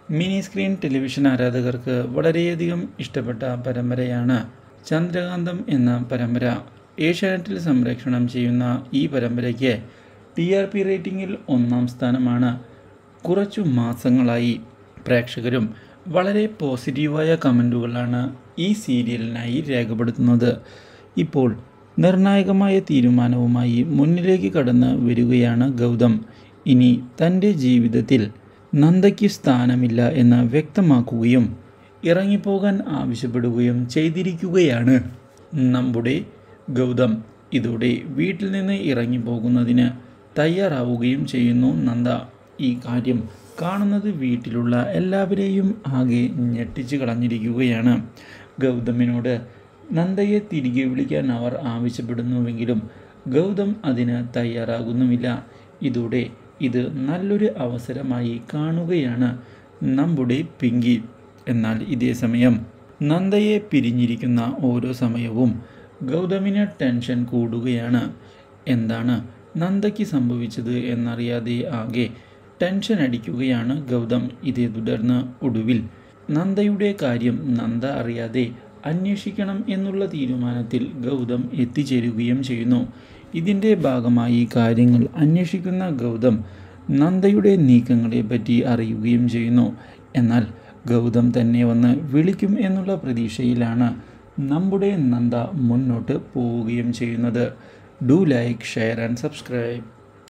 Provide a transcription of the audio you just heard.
Mini screen television ആരാധകർക്ക് വളരെയധികം ഇഷ്ടപ്പെട്ട പരമ്പരയാണ് ചന്ദ്രകാന്തം എന്ന പരമ്പര. ഏഷ്യാനെറ്റിൽ സംപ്രേഷണം ചെയ്യുന്ന ഈ പരമ്പരയ്ക്ക് TRP റേറ്റിംഗിൽ 1ാം സ്ഥാനമാണ്. കുറച്ചു മാസങ്ങളായി പ്രേക്ഷകരും വളരെ പോസിറ്റീവായ കമൻറ്റുകളാണ് ഈ സീരിയലിനായി രേഖപ്പെടുത്തുന്നത്. ഇപ്പോൾ നിർണായകമായ തീരുമാനവുമായി മുന്നിലേക്ക് കടന്ന് വരികയാണ് ഗൗതം. ഇനി തൻ്റെ ജീവിതത്തിൽ നന്ദയ്ക്ക് സ്ഥാനമില്ല എന്ന് വ്യക്തമാക്കുകയും ഇറങ്ങിപ്പോകാൻ ആവശ്യപ്പെടുകയും ചെയ്തിരിക്കുകയാണ് നമ്മുടെ ഗൗതം. ഇതോടെ വീട്ടിൽ നിന്ന് ഇറങ്ങിപ്പോകുന്നതിന് തയ്യാറാവുകയും ചെയ്യുന്നു നന്ദ. ഈ കാര്യം കാണുന്നത് വീട്ടിലുള്ള എല്ലാവരെയും ആകെ ഞെട്ടിച്ച് കളഞ്ഞിരിക്കുകയാണ്. ഗൗതമിനോട് നന്ദയെ തിരികെ വിളിക്കാൻ അവർ ആവശ്യപ്പെടുന്നുവെങ്കിലും ഗൗതം അതിന് തയ്യാറാകുന്നുമില്ല. ഇതോടെ ഇത് നല്ലൊരു അവസരമായി കാണുകയാണ് നമ്മുടെ പിങ്കി. എന്നാൽ ഇതേ സമയം നന്ദയെ പിരിഞ്ഞിരിക്കുന്ന ഓരോ സമയവും ഗൗതമിന് ടെൻഷൻ കൂടുകയാണ്. എന്താണ് നന്ദയ്ക്ക് സംഭവിച്ചത് എന്നറിയാതെ ആകെ ടെൻഷൻ അടിക്കുകയാണ് ഗൗതം. ഇതേ തുടർന്ന് ഒടുവിൽ നന്ദയുടെ കാര്യം നന്ദ അറിയാതെ അന്വേഷിക്കണം എന്നുള്ള തീരുമാനത്തിൽ ഗൗതം എത്തിച്ചേരുകയും ചെയ്യുന്നു. ഇതിൻ്റെ ഭാഗമായി കാര്യങ്ങൾ അന്വേഷിക്കുന്ന ഗൗതം നന്ദയുടെ നീക്കങ്ങളെ പറ്റി അറിയുകയും ചെയ്യുന്നു. എന്നാൽ ഗൗതം തന്നെ വന്ന് വിളിക്കും എന്നുള്ള പ്രതീക്ഷയിലാണ് നമ്മുടെ നന്ദ മുന്നോട്ട് പോവുകയും ചെയ്യുന്നത്. Do like, share and subscribe.